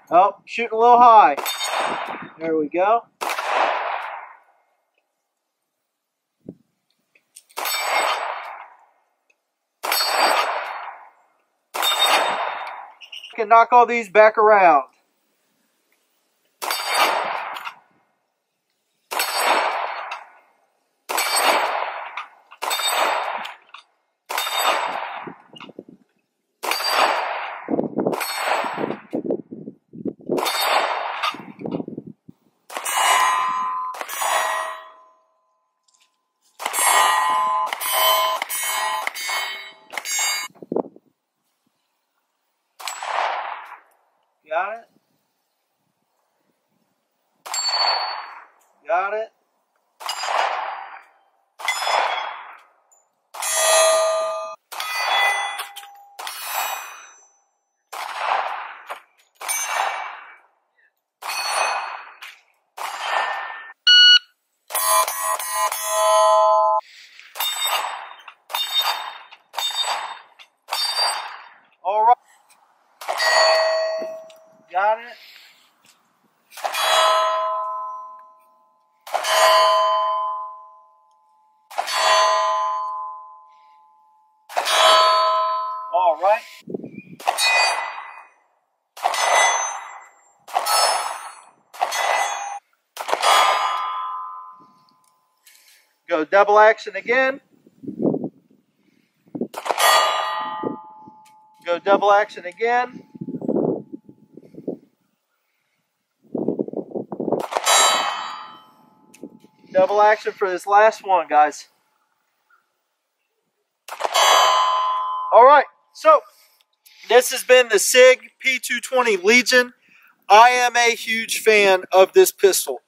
Oh, shooting a little high. There we go. Can knock all these back around. Got it? Got it? All right. Got it? All right. Go double action again. Go double action again. Double action for this last one, guys. All right, so this has been the SIG P220 Legion. I am a huge fan of this pistol.